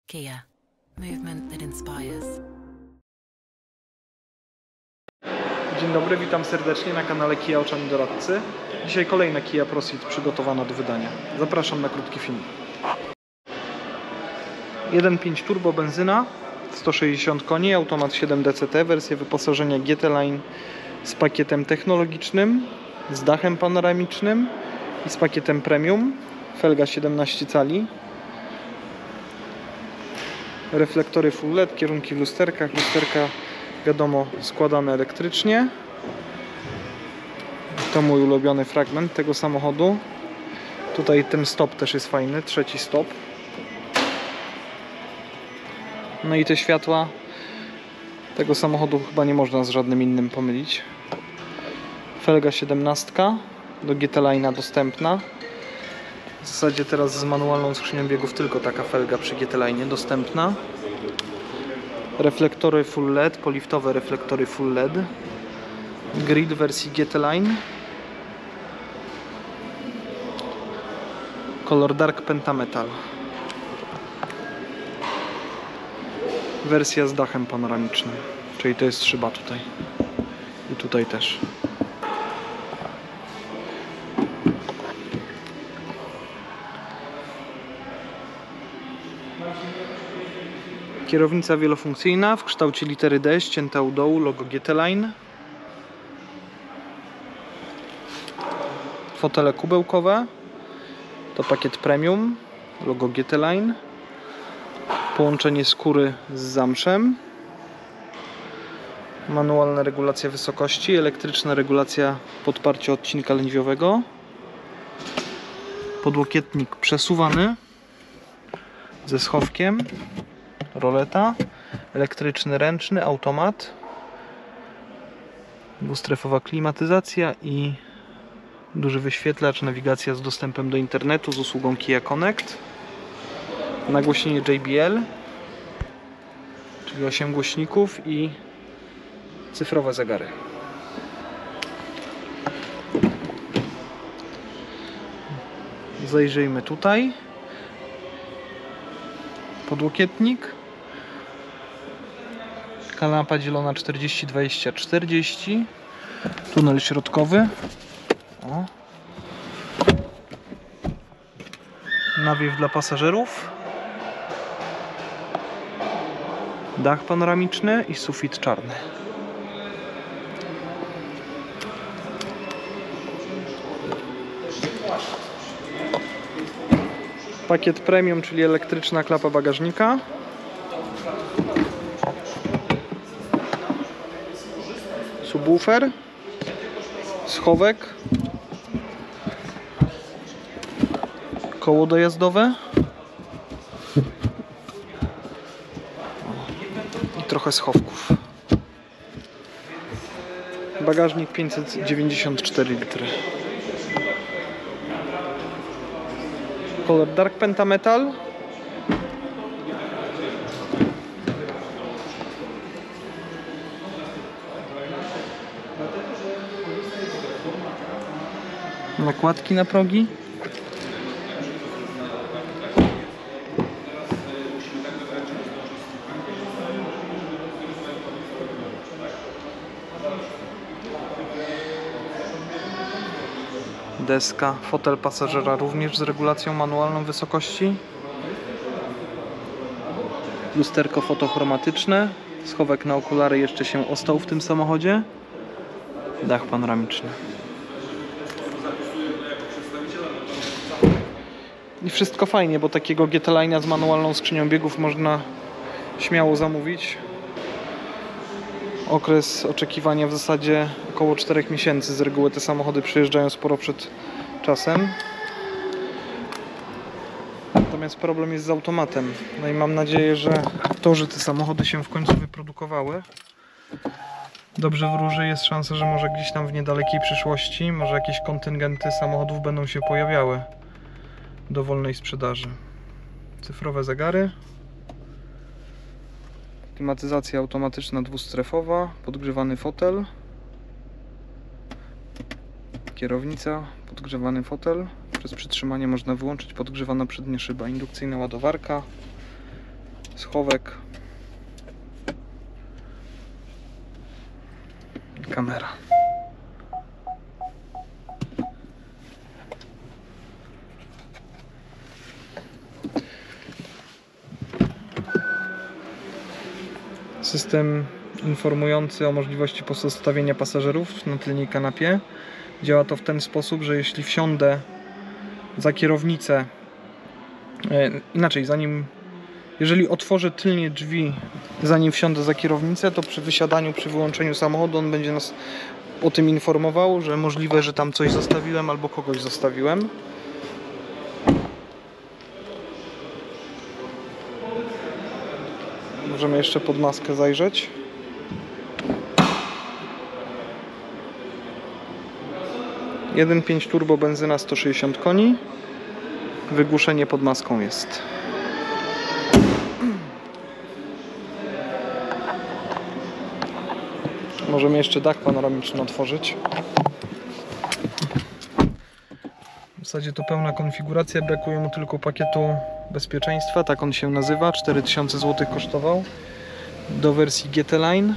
Kia. Movement that inspires. Dzień dobry, witam serdecznie na kanale Kia Oczami Doradcy. Dzisiaj kolejna Kia Proceed przygotowana do wydania. Zapraszam na krótki film. 1.5 turbo benzyna, 160 koni, automat 7 DCT, wersja wyposażenia GT Line z pakietem technologicznym, z dachem panoramicznym i z pakietem premium. Felga 17 cali. Reflektory full LED, kierunki w lusterkach. Lusterka, wiadomo, składane elektrycznie. To mój ulubiony fragment tego samochodu. Tutaj ten stop też jest fajny, trzeci stop. No i te światła tego samochodu chyba nie można z żadnym innym pomylić. Felga 17 do GT Line'a dostępna. W zasadzie teraz z manualną skrzynią biegów tylko taka felga przy GT Line'ie dostępna. Reflektory full LED, poliftowe reflektory full LED. Grid wersji GT Line. Kolor Dark Pentametal. Wersja z dachem panoramicznym, czyli to jest szyba tutaj i tutaj też. Kierownica wielofunkcyjna w kształcie litery D, ścięta u dołu, logo GT Line. Fotele kubełkowe, to pakiet premium, logo GT Line. Połączenie skóry z zamszem. Manualna regulacja wysokości, elektryczna regulacja podparcia odcinka lędźwiowego. Podłokietnik przesuwany ze schowkiem. Roleta, elektryczny ręczny, automat, dwustrefowa klimatyzacja i duży wyświetlacz, nawigacja z dostępem do internetu z usługą Kia Connect, nagłośnienie JBL, czyli 8 głośników i cyfrowe zegary. Zajrzyjmy tutaj. Podłokietnik. Kanapa dzielona 40-20-40. Tunel środkowy. O. Nawiew dla pasażerów. Dach panoramiczny i sufit czarny. Pakiet premium, czyli elektryczna klapa bagażnika. Subwoofer, schowek, koło dojazdowe i trochę schowków. Bagażnik 594 litry. Kolor Dark Pentametal. Nakładki na progi. Deska, fotel pasażera również z regulacją manualną wysokości. Lusterko fotochromatyczne. Schowek na okulary jeszcze się ostał w tym samochodzie. Dach panoramiczny. I wszystko fajnie, bo takiego GT Line'a z manualną skrzynią biegów można śmiało zamówić. Okres oczekiwania w zasadzie około 4 miesięcy. Z reguły te samochody przyjeżdżają sporo przed czasem. Natomiast problem jest z automatem. No i mam nadzieję, że te samochody się w końcu wyprodukowały. Dobrze wróży, jest szansa, że może gdzieś tam w niedalekiej przyszłości może jakieś kontyngenty samochodów będą się pojawiały do wolnej sprzedaży. Cyfrowe zegary. Klimatyzacja automatyczna dwustrefowa, podgrzewany fotel. Kierownica, podgrzewany fotel. Przez przytrzymanie można wyłączyć, podgrzewana przednia szyba. Indukcyjna ładowarka. schowek, kamera. System informujący o możliwości pozostawienia pasażerów na tylnej kanapie. Działa to w ten sposób, że jeśli wsiądę za kierownicę, inaczej, jeżeli otworzę tylnie drzwi, zanim wsiądę za kierownicę, to przy wysiadaniu, przy wyłączeniu samochodu on będzie nas o tym informował, że możliwe, że tam coś zostawiłem albo kogoś zostawiłem. Możemy jeszcze pod maskę zajrzeć. Jeden 1.5 turbo benzyna 160 koni. Wygłuszenie pod maską jest. Możemy jeszcze dach panoramiczny otworzyć. W zasadzie to pełna konfiguracja, brakuje mu tylko pakietu bezpieczeństwa, tak on się nazywa, 4000 zł kosztował, do wersji GT Line.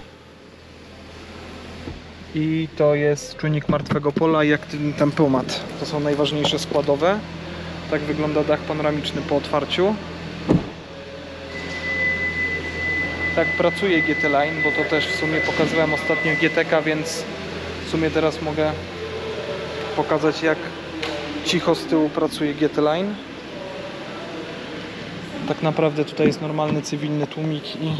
I to jest czujnik martwego pola i aktywny tempomat. To są najważniejsze składowe. Tak wygląda dach panoramiczny po otwarciu. Tak pracuje GT Line, bo to też w sumie pokazywałem ostatnio GTK, więc w sumie teraz mogę pokazać, jak cicho z tyłu pracuje GT Line. Tak naprawdę tutaj jest normalny cywilny tłumik i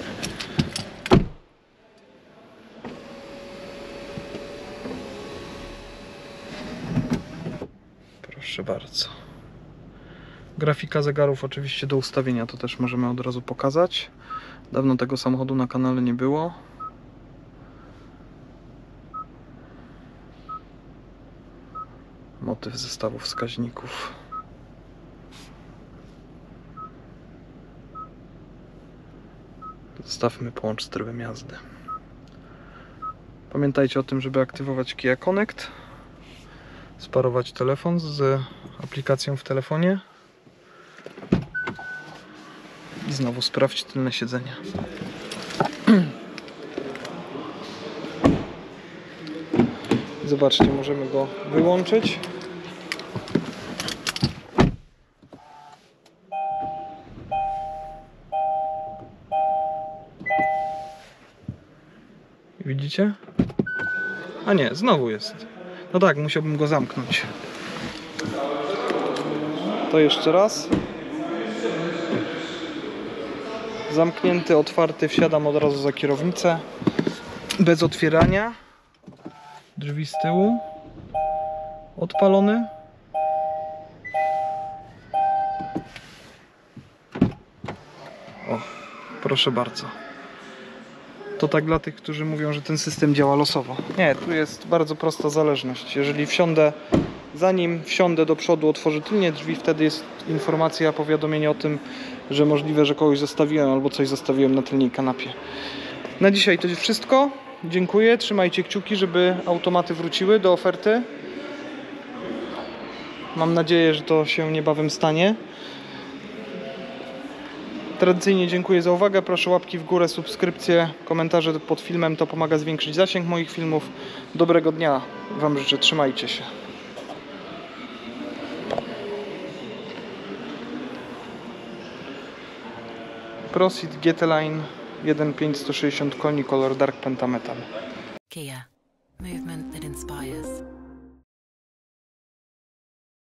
proszę bardzo. Grafika zegarów oczywiście do ustawienia, to też możemy od razu pokazać. Dawno tego samochodu na kanale nie było. Motyw zestawu wskaźników. Zostawmy połącz z trybem jazdy. Pamiętajcie o tym, żeby aktywować Kia Connect, sparować telefon z aplikacją w telefonie i znowu sprawdź tylne siedzenie. Zobaczcie, możemy go wyłączyć. Widzicie? A nie, znowu jest. No tak, musiałbym go zamknąć. To jeszcze raz. Zamknięty, otwarty, wsiadam od razu za kierownicę. Bez otwierania. Drzwi z tyłu. Odpalony. O, proszę bardzo. To tak dla tych, którzy mówią, że ten system działa losowo. Nie, tu jest bardzo prosta zależność. Jeżeli zanim wsiądę do przodu, otworzę tylnie drzwi, wtedy jest informacja, powiadomienie o tym, że możliwe, że kogoś zostawiłem albo coś zostawiłem na tylnej kanapie. Na dzisiaj to jest wszystko. Dziękuję. Trzymajcie kciuki, żeby automaty wróciły do oferty. Mam nadzieję, że to się niebawem stanie. Tradycyjnie dziękuję za uwagę. Proszę łapki w górę, subskrypcje, komentarze pod filmem. To pomaga zwiększyć zasięg moich filmów. Dobrego dnia Wam życzę. Trzymajcie się. Proceed GT Line 1.5 160 koni, kolor Dark Pentametal. Kia. Movement that inspires.